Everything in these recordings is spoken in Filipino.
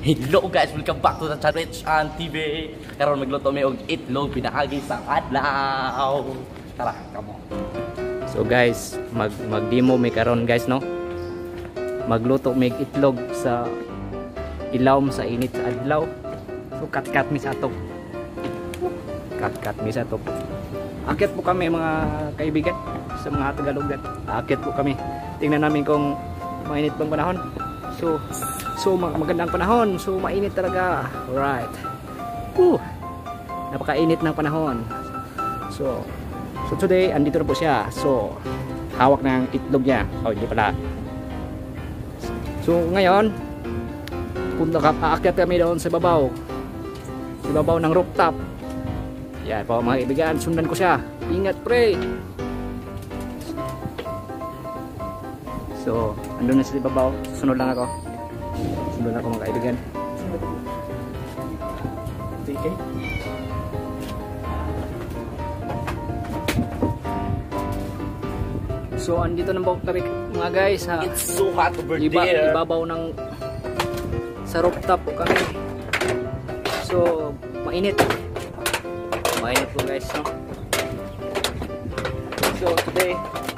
Hello guys, welcome back to the Charechan TV. Karon magluto mi og itlog pinaagi sa adlaw. Tara, kamo. So guys, mag-demo mi karon guys no. Magluto mi itlog sa ilawom sa init sa adlaw. So kat-kat mi sa ato. Kat-kat mi sa ato. Akit po kami mga kaibigan sa mga Tagalogan. Akit po kami. Tingnan namin kung mainit bang panahon. So magandang panahon. So mainit talaga. Alright. Napakainit ng panahon. So today andito na po siya. So hawak ng itlog niya. Oh, hindi pala. So ngayon punta aakyat kami doon sa babaw. Sa babaw ng rooftop. Yan po mga kaibigan, sundan ko siya. Ingat pre. So andun na sa babaw. Sunod lang ako. Sunod ako mga kaibigan. Okay. So andito na po kami mga guys ha. It's so hot over there. Ibabaw ng sa rooftop po kami. So mainit. Mainit po guys no? So today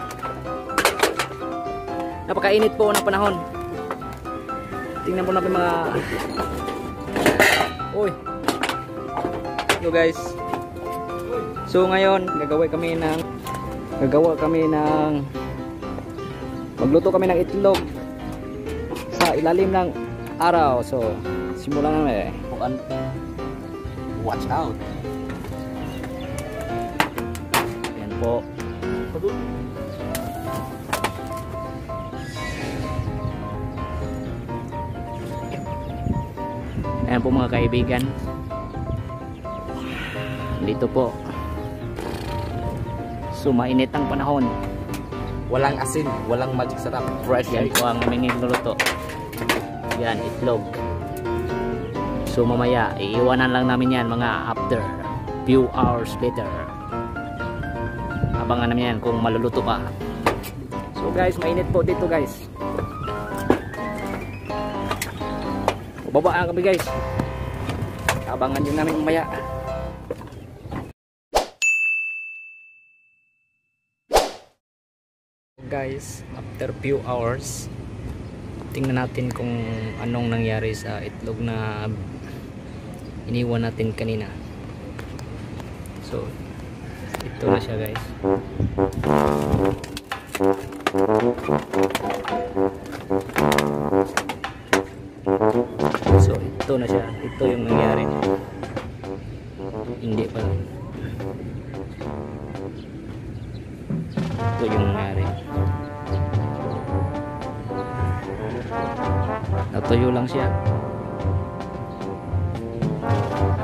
napakainit po ng panahon. Tingnan po natin mga Yo guys. So ngayon gagawa kami ng magluto kami ng itlog sa ilalim ng araw. So simulan namin. Watch out. Yan po. Ayan po mga kaibigan. Dito po. So mainit ang panahon. Walang asin, walang magic sarap. Fresh. Yan po ang aming niluluto. Yan, itlog. So mamaya, iiwanan lang namin yan mga after few hours later. Abangan namin yan kung maluluto pa. So guys, mainit po dito guys. Babaan kami guys. Abangan din namin mamaya. Guys, after few hours, tingnan natin kung anong nangyari sa itlog na iniwan natin kanina. So ito na siya guys. So ito na siya. Ito yung nangyari. Hindi pa. Ito yung nangyari. Natuyo lang siya.